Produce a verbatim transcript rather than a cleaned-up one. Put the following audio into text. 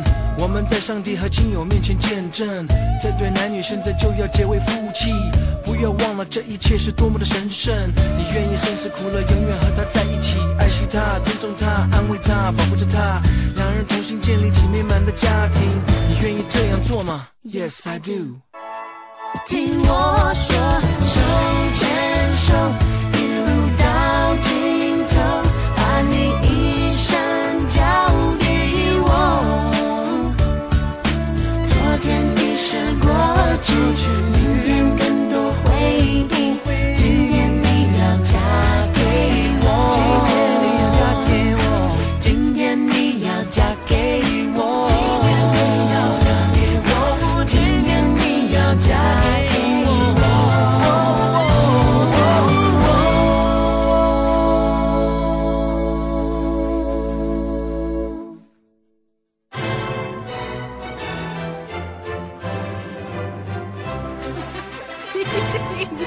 我们在上帝和亲友面前见证，这对男女现在就要结为夫妻。不要忘了这一切是多么的神圣，你愿意生死苦乐永远和他在一起，爱惜他，尊重他，安慰他，保护着他，两人同心建立起美满的家庭。你愿意这样做吗？ Yes I do。 听我说，手牵手一路到尽头，把你一生交给我。昨天已是过去，明天更多回忆，今天你要嫁给我，今天你要嫁给我，今天你要嫁给我，今天你要嫁给我。 听